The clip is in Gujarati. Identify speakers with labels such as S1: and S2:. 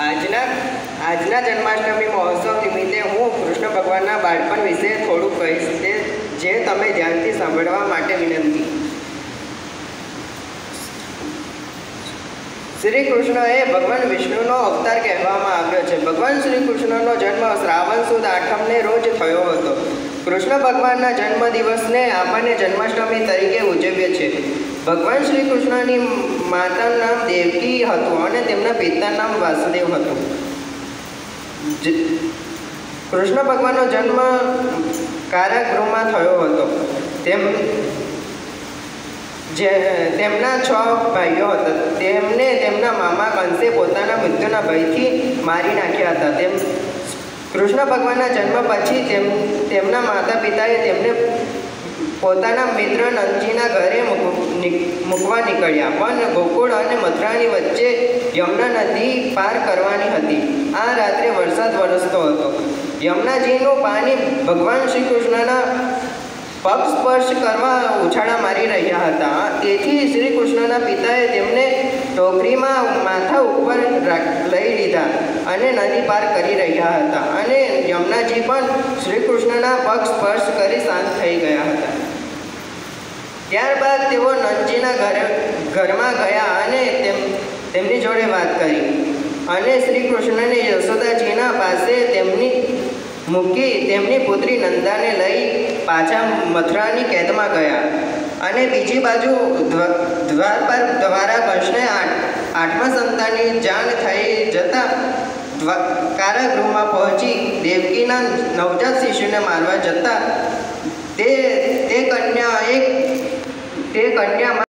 S1: આજના જન્માષ્ટમી મહોત્સવ નિમિત્તે હું કૃષ્ણ ભગવાનના બાળપણ વિશે થોડું કહીશ, જે તમે ધ્યાનથી સાંભળવા માટે વિનંતી. શ્રી કૃષ્ણ એ ભગવાન વિષ્ણુનો અવતાર કહેવામાં આવ્યો છે. ભગવાન શ્રી કૃષ્ણનો જન્મ શ્રાવણ સુદ આઠમને રોજ થયો હતો. કૃષ્ણ ભગવાનના જન્મદિવસને આપણને જન્માષ્ટમી તરીકે ઉજવીએ છીએ. ભગવાન શ્રી કૃષ્ણની માતાનું નામ દેવકી હતું અને તેમના પિતાનું નામ વાસુદેવ હતું. કૃષ્ણ ભગવાનનો જન્મ કારાગૃહમાં થયો હતો. તેમના 6 ભાઈઓ હતા. તેમને તેમના મામા કંસે પોતાના મૃત્યુના ભયથી મારી નાખ્યા હતા. કૃષ્ણ ભગવાનના જન્મ પછી તેમના માતા પિતાએ તેમને પોતાના મિત્ર નંદજીના ઘરે મૂકવા નીકળ્યા. પણ ગોકુળ અને મથુરાની વચ્ચે યમુના નદી પાર કરવાની હતી. આ રાત્રે વરસાદ વરસતો હતો. યમુનાજીનું પાણી ભગવાન શ્રી કૃષ્ણના પગ સ્પર્શ કરવા ઉછાળા મારી રહ્યા હતા. તેથી શ્રી કૃષ્ણના પિતાએ તેમને ટોકરીમાં માથા ઉપર લઈ લીધા અને નદી પાર કરી રહ્યા હતા. અને યમુનાજી પણ શ્રી કૃષ્ણના પગ સ્પર્શ કરી શાંત થઈ ગયા હતા. ત્યારબાદ તેઓ નંદજીના ઘરમાં ગયા અને તેમની જોડે વાત કરી અને શ્રી કૃષ્ણને યશોદાજીના પાસે મૂકી તેમની પુત્રી નંદાને લઈ પાછા મથુરાની કેદમાં ગયા. અને બીજી બાજુ દ્વાર પર દ્વારા કૃષ્ણે 8મા સંતાનની જાન થઈ જતા કારાગૃહમાં પહોંચી દેવકીના નવજાત શિશુને મારવા જતા તે કન્યા